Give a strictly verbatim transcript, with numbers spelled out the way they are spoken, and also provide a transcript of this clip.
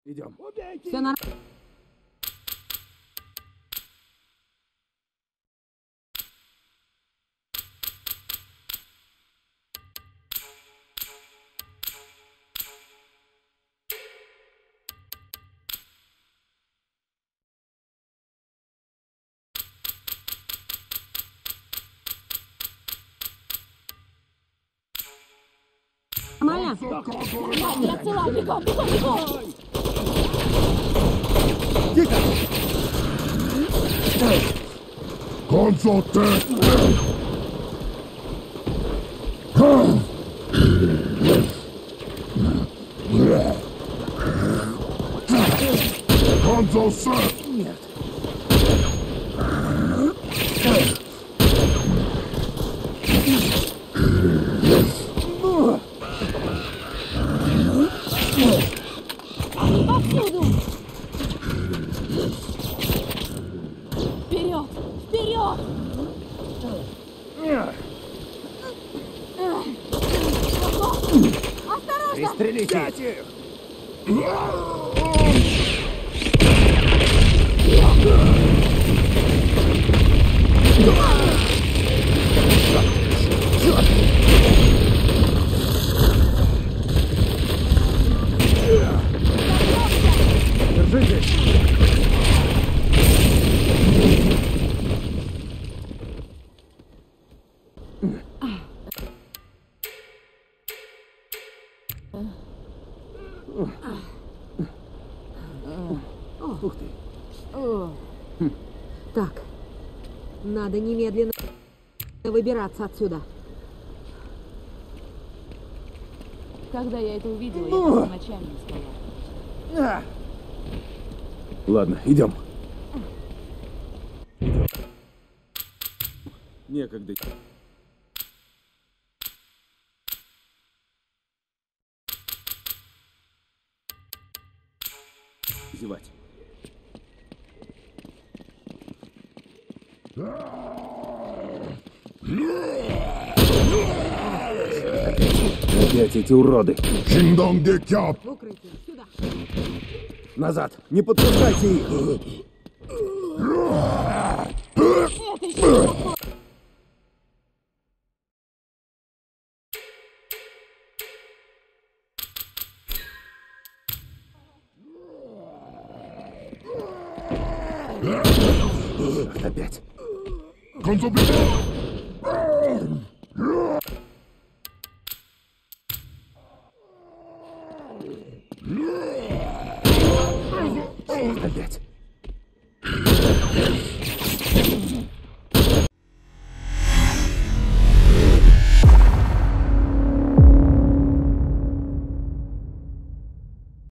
Идем. Все нормально. Я цела, бегом, бегом, бегом! Тихо! Концоте! Концоте! Нет. Повсюду! Вперед! Вперед! Осторожно! Пристрелите! Держитесь! Ух ты. Хм. Так, надо немедленно выбираться отсюда. Когда я это увидела, я просто ночами не спала. Ладно, идем. Некогда. Зевать. Опять эти уроды. В укрытие, сюда. Назад. Не подпускайте их. Это еще не такое. Опять. Опять.